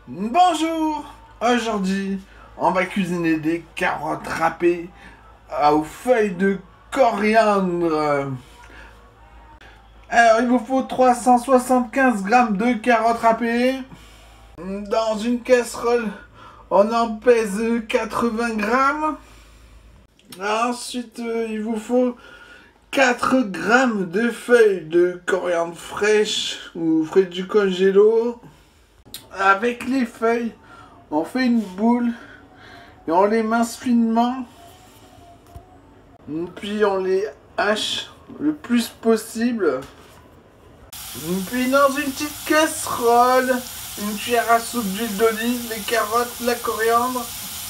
Bonjour! Aujourd'hui, on va cuisiner des carottes râpées aux feuilles de coriandre. Alors, il vous faut 375 grammes de carottes râpées. Dans une casserole, on en pèse 80 grammes. Ensuite, il vous faut 4 grammes de feuilles de coriandre fraîches ou frais du congélo. Avec les feuilles, on fait une boule et on les mince finement. Puis on les hache le plus possible. Puis dans une petite casserole, une cuillère à soupe d'huile d'olive, les carottes, la coriandre.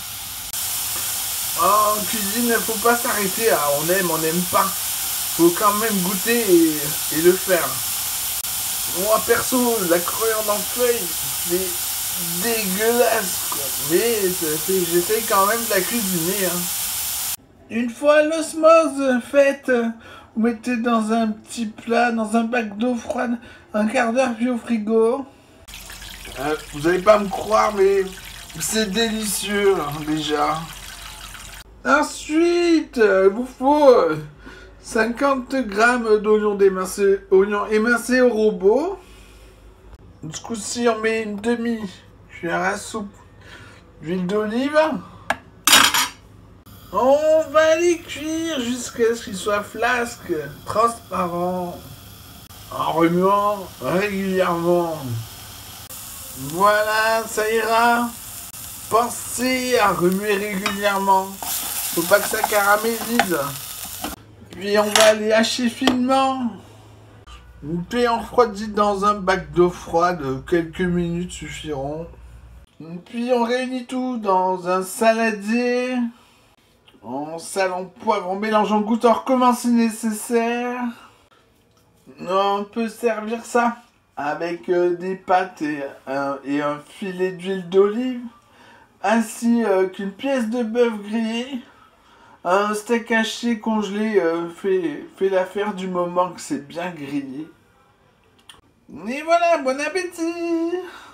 En cuisine, il ne faut pas s'arrêter. On n'aime pas. Faut quand même goûter et le faire. Moi perso, la coriandre en feuilles, c'est dégueulasse quoi. Mais j'essaie quand même de la cuisiner. Une fois l'osmose faite, vous mettez dans un petit plat, dans un bac d'eau froide, un quart d'heure puis au frigo. Vous n'allez pas me croire, mais c'est délicieux déjà. Ensuite, il vous faut 50 grammes d'oignons émincés au robot. Du coup-ci, on met une demi-cuillère à soupe d'huile d'olive. On va les cuire jusqu'à ce qu'ils soient flasques, transparents, en remuant régulièrement. Voilà, ça ira. Pensez à remuer régulièrement. Faut pas que ça caramélise. Puis on va les hacher finement. Puis on refroidit dans un bac d'eau froide. Quelques minutes suffiront. Puis on réunit tout dans un saladier. On sale, on poivre, on mélange, on goûte, on recommence si nécessaire. On peut servir ça avec des pâtes et un filet d'huile d'olive, ainsi qu'une pièce de bœuf grillé. Un steak haché congelé fait l'affaire du moment que c'est bien grillé. Et voilà, bon appétit!